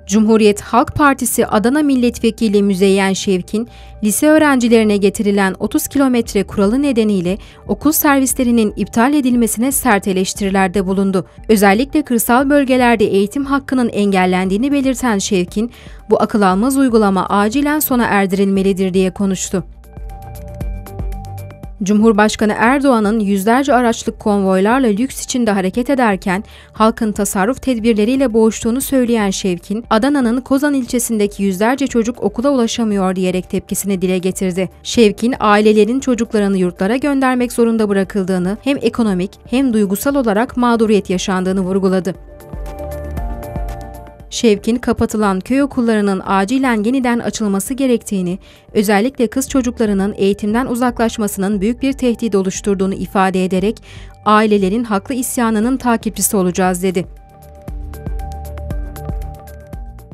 Cumhuriyet Halk Partisi Adana Milletvekili Müzeyyen Şevkin, lise öğrencilerine getirilen 30 kilometre kuralı nedeniyle okul servislerinin iptal edilmesine sert eleştirilerde bulundu. Özellikle kırsal bölgelerde eğitim hakkının engellendiğini belirten Şevkin, bu akıl almaz uygulama acilen sona erdirilmelidir diye konuştu. Cumhurbaşkanı Erdoğan'ın yüzlerce araçlık konvoylarla lüks içinde hareket ederken halkın tasarruf tedbirleriyle boğuştuğunu söyleyen Şevkin, Adana'nın Kozan ilçesindeki yüzlerce çocuk okula ulaşamıyor diyerek tepkisini dile getirdi. Şevkin, ailelerin çocuklarını yurtlara göndermek zorunda bırakıldığını, hem ekonomik hem duygusal olarak mağduriyet yaşandığını vurguladı. Şevkin, kapatılan köy okullarının acilen yeniden açılması gerektiğini, özellikle kız çocuklarının eğitimden uzaklaşmasının büyük bir tehdit oluşturduğunu ifade ederek, ailelerin haklı isyanının takipçisi olacağız dedi.